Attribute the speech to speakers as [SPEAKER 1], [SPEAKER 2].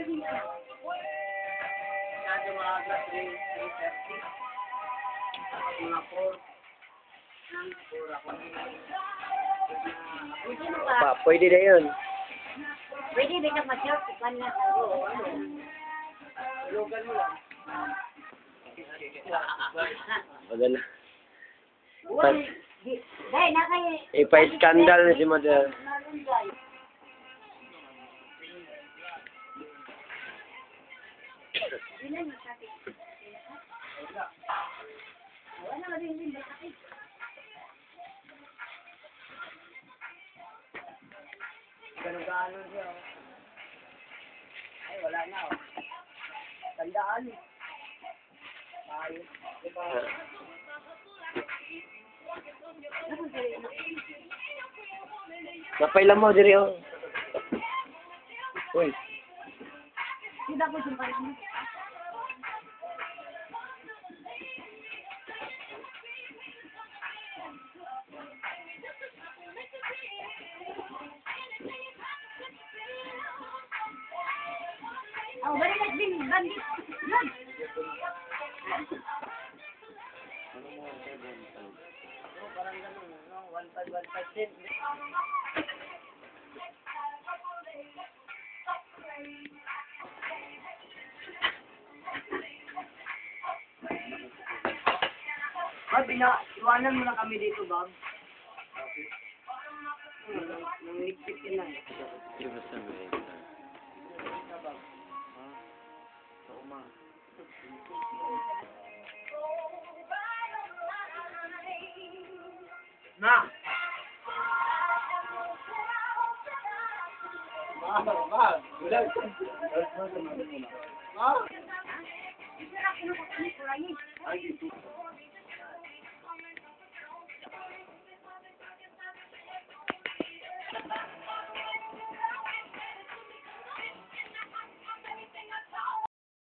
[SPEAKER 1] Masyado maaga, 3:30. Tapos mga 4. Nang 4 ako.
[SPEAKER 2] Pwede na yun.
[SPEAKER 3] Pwede din ka mag-short. Ikan na.
[SPEAKER 1] Lugan mo lang.
[SPEAKER 2] Maganda.
[SPEAKER 3] Dahil na kayo.
[SPEAKER 2] Ipa-skandal na si Mother.
[SPEAKER 1] Ganun-gaano siya. Ay, wala na. Tandaan. Tayo. Diba?
[SPEAKER 2] Napailan mo, diri oh. Uy.
[SPEAKER 3] Tidak ko jumpa ini. Oh, balik din bandit.
[SPEAKER 1] Parang ganun, no? 1.5 din. Iwanan mo na kami dito, Bob. Nanglikpit ka na. Na! Ma!